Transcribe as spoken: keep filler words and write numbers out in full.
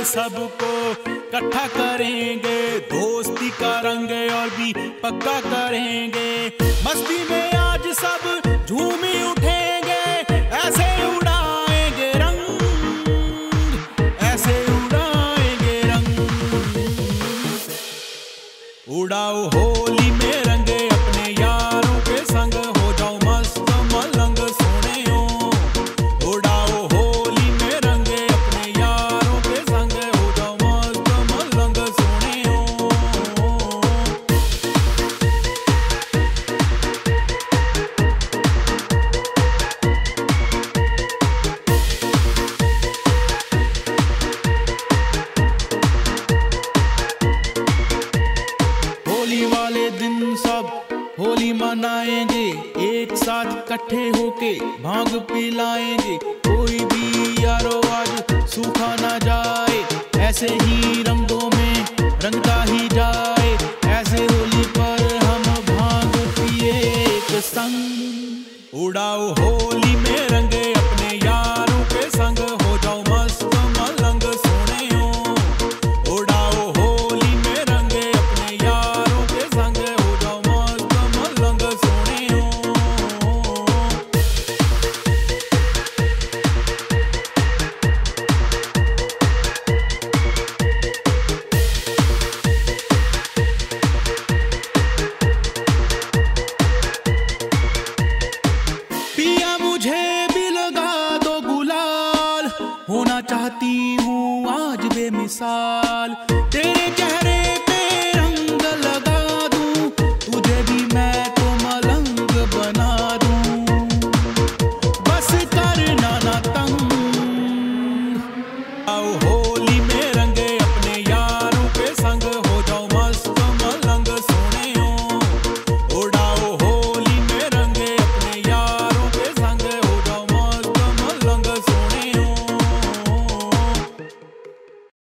सबको इकट्ठा करेंगे, दोस्ती का रंग और भी पक्का करेंगे। मस्ती में आज सब झूमी उठेंगे, ऐसे उड़ाएंगे रंग, ऐसे उड़ाएंगे रंग। उड़ाओ होली में रंग अपने यारों के संग, हो जाओ मस्त मलंग सोने हो। उड़ाओ होली में रंग अपने यारों के संग, हो जाओ मस्त मलंग सोने हो। होली वाले दिन सब होली मनाएंगे, एक साथ इकट्ठे होके भांग पिलाएंगे। कोई भी यारो आज सूखा ना जाए, ऐसे ही रंगों में रंगता ही जाए। ऐसे होली पर हम भांग पिए एक संग। उड़ाओ हो